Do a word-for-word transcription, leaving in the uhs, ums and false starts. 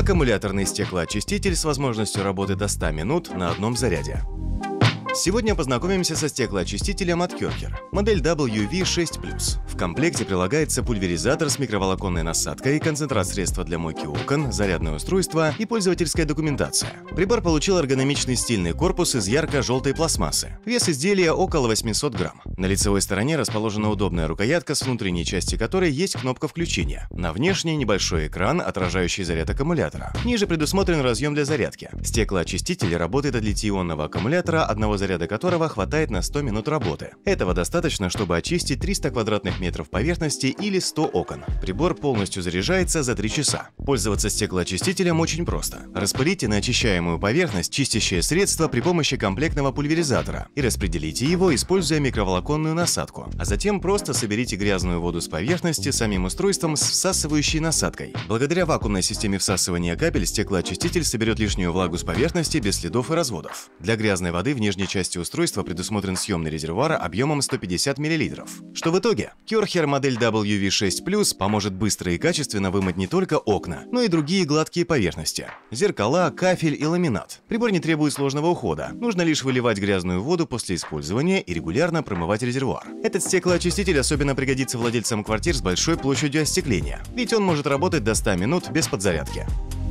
Аккумуляторный стеклоочиститель с возможностью работы до ста минут на одном заряде. Сегодня познакомимся со стеклоочистителем от Кёрхер, модель дабл ю ви шесть плюс. В комплекте прилагается пульверизатор с микроволоконной насадкой, концентрат средства для мойки окон, зарядное устройство и пользовательская документация. Прибор получил эргономичный стильный корпус из ярко-желтой пластмассы. Вес изделия около восьмисот грамм. На лицевой стороне расположена удобная рукоятка, с внутренней части которой есть кнопка включения. На внешней небольшой экран, отражающий заряд аккумулятора. Ниже предусмотрен разъем для зарядки. Стеклоочиститель работает от литий-ионного аккумулятора, одного заряда которого хватает на сто минут работы. Этого достаточно, чтобы очистить триста квадратных метров поверхности или сто окон. Прибор полностью заряжается за три часа. Пользоваться стеклоочистителем очень просто. Распылите на очищаемую поверхность чистящее средство при помощи комплектного пульверизатора и распределите его, используя микроволоконную насадку. А затем просто соберите грязную воду с поверхности самим устройством с всасывающей насадкой. Благодаря вакуумной системе всасывания капель стеклоочиститель соберет лишнюю влагу с поверхности без следов и разводов. Для грязной воды в нижней части устройства предусмотрен съемный резервуар объемом сто пятьдесят миллилитров. Что в итоге? Кёрхер модель дабл ю ви шесть плюс поможет быстро и качественно вымыть не только окна, но и другие гладкие поверхности. Зеркала, кафель и ламинат. Прибор не требует сложного ухода. Нужно лишь выливать грязную воду после использования и регулярно промывать резервуар. Этот стеклоочиститель особенно пригодится владельцам квартир с большой площадью остекления, ведь он может работать до ста минут без подзарядки.